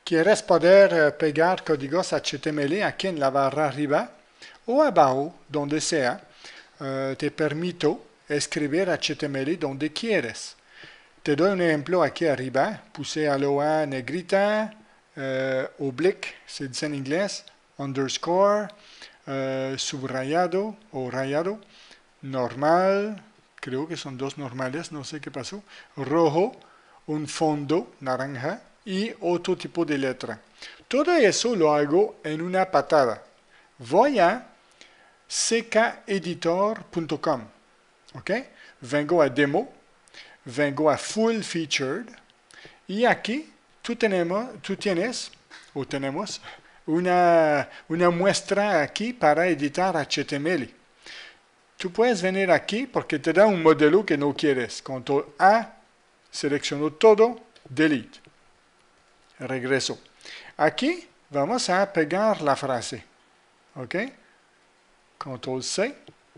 ¿Quieres poder pegar códigos HTML aquí en la barra arriba o abajo, donde sea? Te permito escribir HTML donde quieres. Te doy un ejemplo aquí arriba. Puse a la negrita, oblique, se dice en inglés, underscore, subrayado o rayado, normal, creo que son dos normales, no sé qué pasó, rojo, un fondo naranja y otro tipo de letra. Todo eso lo hago en una patada. Voy a ckeditor.com, ¿ok? Vengo a demo, vengo a full featured y aquí tú tienes o tenemos una muestra aquí para editar HTML. Tú puedes venir aquí porque te da un modelo que no quieres. Control A, selecciono todo, delete. Regreso. Aquí vamos a pegar la frase. ¿Ok? Control C.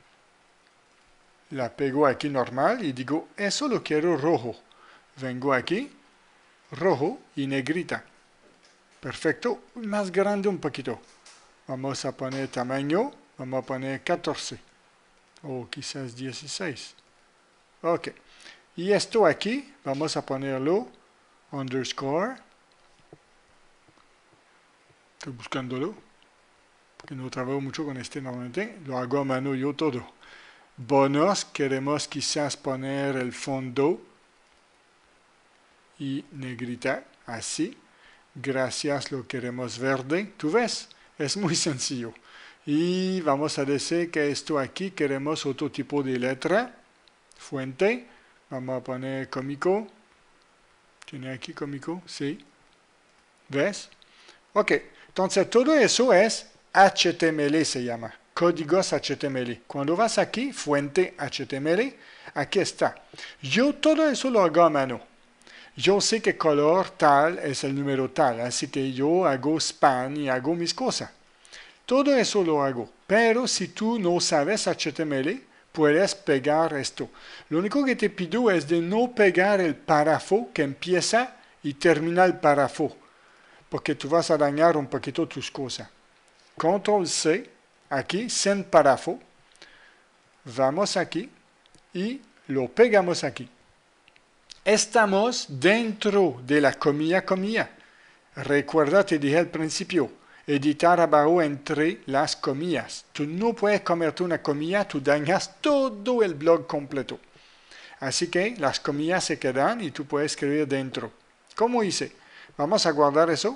La pego aquí normal y digo, eso lo quiero rojo. Vengo aquí, rojo y negrita. Perfecto. Más grande un poquito. Vamos a poner tamaño, vamos a poner 14. O quizás 16. Ok. Y esto aquí, vamos a ponerlo underscore. Estoy buscándolo, porque no trabajo mucho con este normalmente. Lo hago a mano yo todo. Bonos, queremos quizás poner el fondo y negrita, así. Gracias, lo queremos verde. ¿Tú ves? Es muy sencillo. Y vamos a decir que esto aquí queremos otro tipo de letra. Fuente. Vamos a poner cómico. ¿Tiene aquí cómico? Sí. ¿Ves? Ok. Entonces todo eso es HTML se llama. Códigos HTML. Cuando vas aquí, fuente HTML, aquí está. Yo todo eso lo hago a mano. Yo sé que color tal es el número tal, así que yo hago span y hago mis cosas. Todo eso lo hago. Pero si tú no sabes HTML, puedes pegar esto. Lo único que te pido es de no pegar el párrafo que empieza y termina el párrafo, porque tú vas a dañar un poquito tus cosas. Control C, aquí, sin párrafo. Vamos aquí y lo pegamos aquí. Estamos dentro de la comilla. Recuerda, te dije al principio, editar abajo entre las comillas. Tú no puedes comerte una comilla, tú dañas todo el blog completo. Así que las comillas se quedan y tú puedes escribir dentro. ¿Cómo hice? Vamos a guardar eso.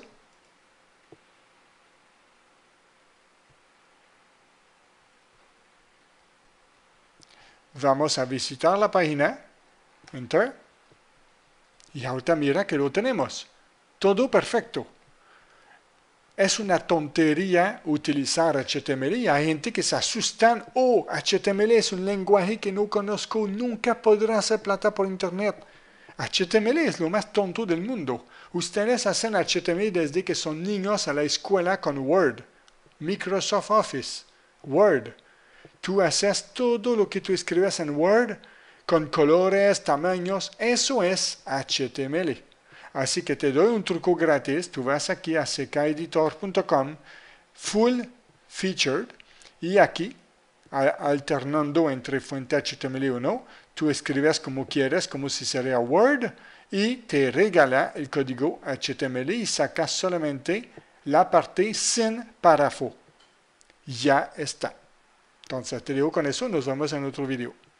Vamos a visitar la página. Enter. Y ahorita mira que lo tenemos. Todo perfecto. Es una tontería utilizar HTML. Hay gente que se asustan. Oh, HTML es un lenguaje que no conozco. Nunca podré hacer plata por internet. HTML es lo más tonto del mundo. Ustedes hacen HTML desde que son niños a la escuela con Word, Microsoft Office, Word. Tú haces todo lo que tú escribes en Word con colores, tamaños. Eso es HTML. Así que te doy un truco gratis. Tú vas aquí a ckeditor.com, full featured, y aquí, alternando entre fuente HTML o no, tú escribes como quieres, como si sería Word, y te regala el código HTML y sacas solamente la parte sin párrafo. Ya está. Entonces te digo con eso, nos vemos en otro video.